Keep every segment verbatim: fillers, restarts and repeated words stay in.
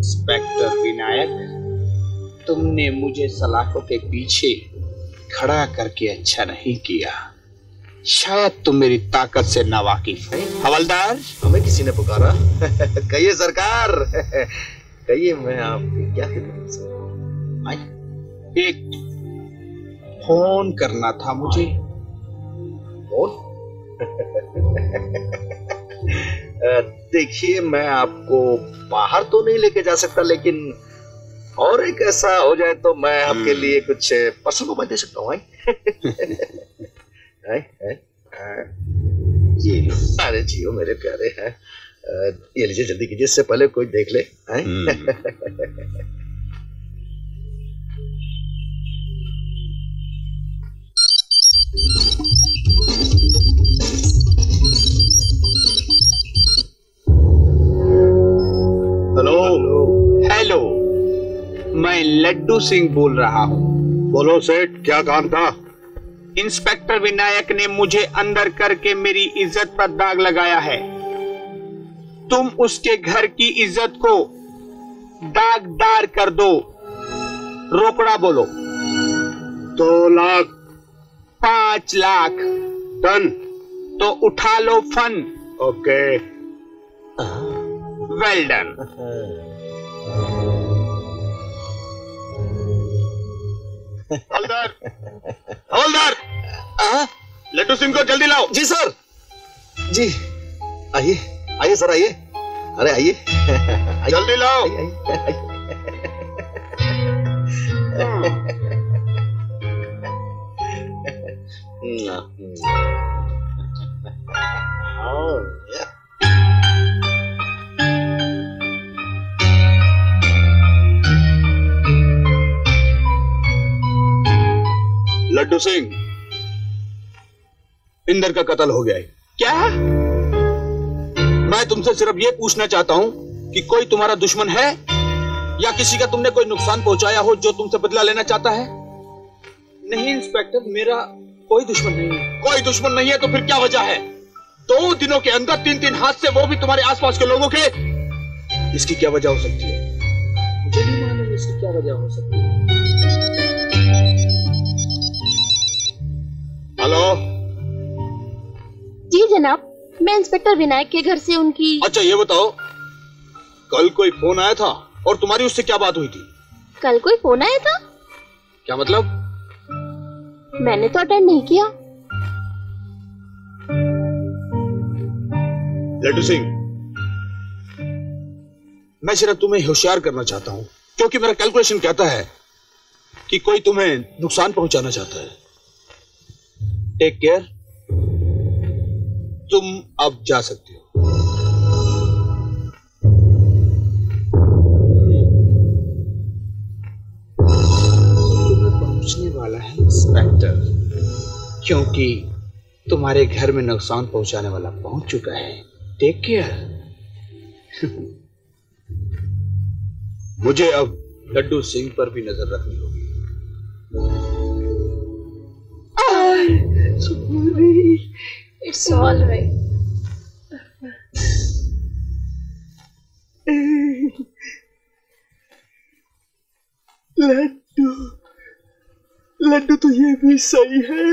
Inspector Vinayak, तुमने मुझे सलाखों के पीछे खड़ा करके अच्छा नहीं किया। शायद तुम मेरी ताकत से नावाकिफ है। हवलदार, हमें किसी ने पुकारा? कहिए सरकार, कहिए मैं आपकी क्या खिदमत से? एक फोन करना था मुझे। फोन? देखिए, मैं आपको बाहर तो नहीं लेके जा सकता, लेकिन और एक ऐसा हो जाए तो मैं आपके लिए कुछ पर्सन को दे सकता हूँ। ये अरे जियो मेरे प्यारे हैं, ये लीजिए, जल्दी कीजिए, इससे पहले कोई देख ले। हेलो हेलो, मैं लड्डू सिंह बोल रहा हूँ। बोलो सेठ, क्या काम था? इंस्पेक्टर विनायक ने मुझे अंदर करके मेरी इज्जत पर दाग लगाया है। तुम उसके घर की इज्जत को दागदार कर दो। रोकड़ा बोलो। दो लाख पांच लाख टन तो उठा लो फन। Okay, well done. हवलदार, हवलदार, लड्डू सिंह को जल्दी लाओ। जी सर, जी आइए आइए सर, आइए, अरे आइए, जल्दी लाओ। आइए, आइए, लड्डू सिंह, इंदर का कत्ल हो गया है। क्या? मैं तुमसे सिर्फ ये पूछना चाहता हूं कि कोई तुम्हारा दुश्मन है या किसी का तुमने कोई नुकसान पहुंचाया हो जो तुमसे बदला लेना चाहता है? नहीं इंस्पेक्टर, मेरा कोई दुश्मन नहीं है। कोई दुश्मन नहीं है तो फिर क्या वजह है? दो दिनों के अंदर तीन तीन हाथ से, वो भी तुम्हारे आसपास के लोगों के। इसकी क्या वजह हो सकती है? मुझे नहीं मालूम इसकी क्या वजह हो सकती है। हेलो जी जनाब, मैं इंस्पेक्टर विनायक के घर से उनकी। अच्छा ये बताओ, कल कोई फोन आया था और तुम्हारी उससे क्या बात हुई थी? कल कोई फोन आया था? क्या मतलब? मैंने तो अटेंड नहीं किया। लड्डू सिंह, मैं सिर्फ तुम्हें होशियार करना चाहता हूं, क्योंकि मेरा कैलकुलेशन कहता है कि कोई तुम्हें नुकसान पहुंचाना चाहता है। टेक केयर, तुम अब जा सकती हो। तुम्हें पहुंचने वाला है इंस्पेक्टर, क्योंकि तुम्हारे घर में नुकसान पहुंचाने वाला पहुंच चुका है। Take care. मुझे अब लड्डू सिंह पर भी नजर रखनी होगी। Sorry, it's all right. Laddu, Laddu तो ये भी सही है।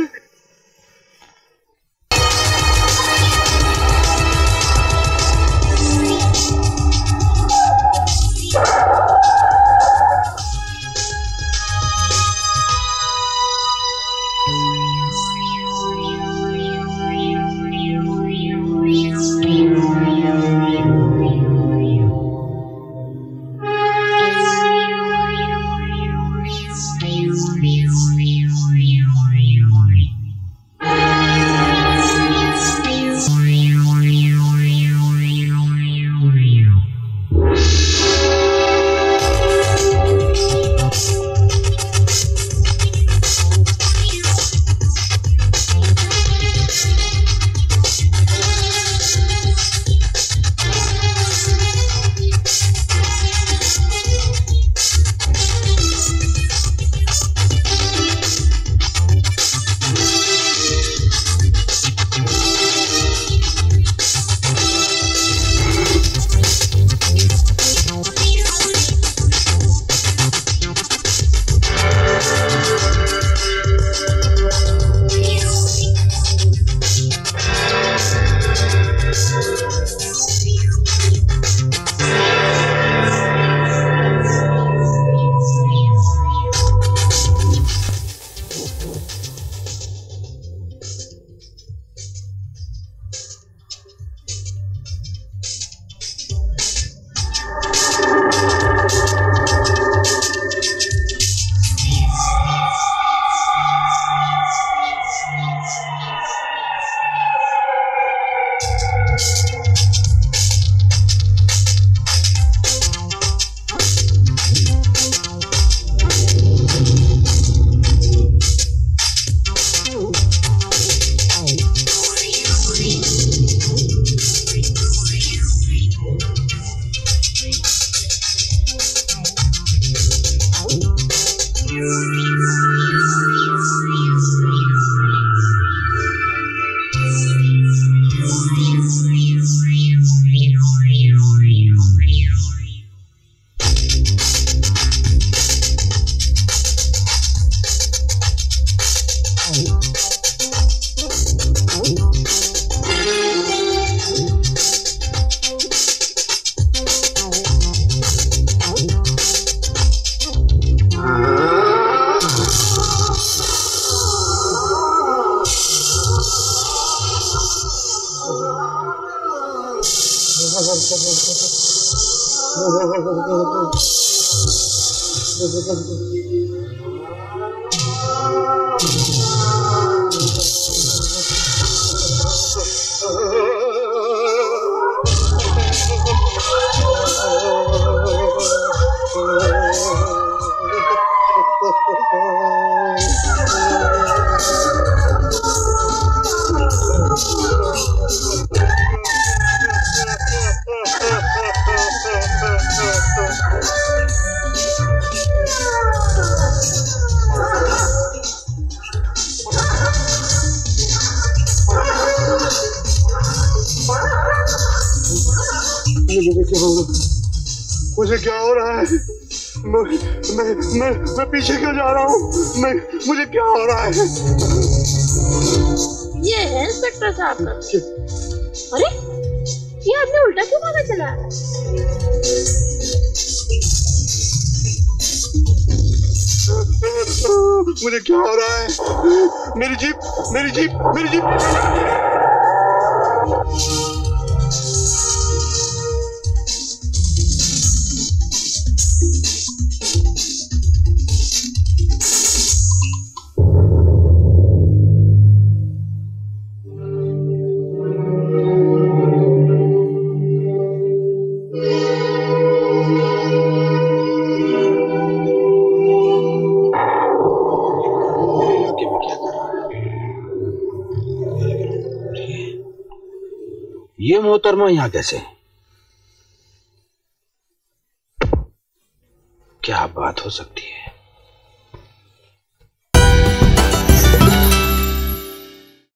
मुझे क्या हो रहा है? मैं मैं मैं मैं पीछे क्यों जा रहा हूँ? मैं मुझे क्या हो रहा है? ये है इंस्पेक्टर साहब का। अरे ये आदमी उल्टा क्यों भागा चला रहा है? मुझे क्या हो रहा है? मेरी जीप मेरी जीप मेरी जीप ये मोहतरमा यहाँ कैसे? क्या बात हो सकती है?